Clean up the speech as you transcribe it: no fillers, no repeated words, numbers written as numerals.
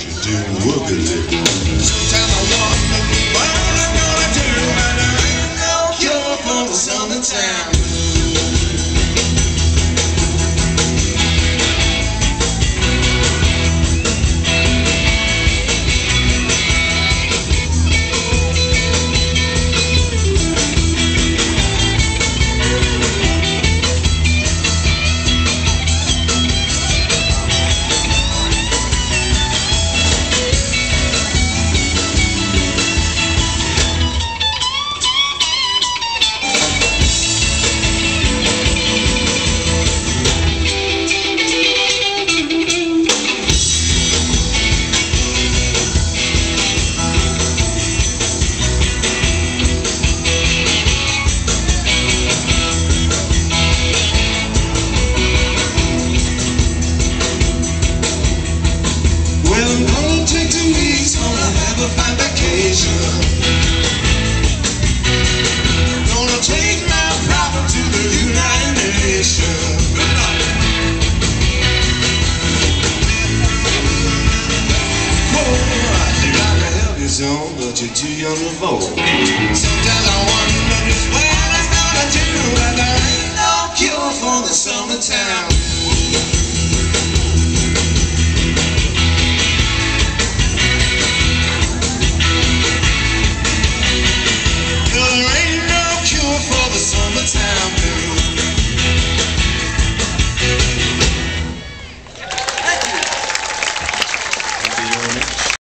you do woogie. Sometimes I wonder what I'm gonna do when there ain't no cure for the summertime. Gonna take my prophet to the United Nations. Oh, I'd like to help you some, but you're too young to vote.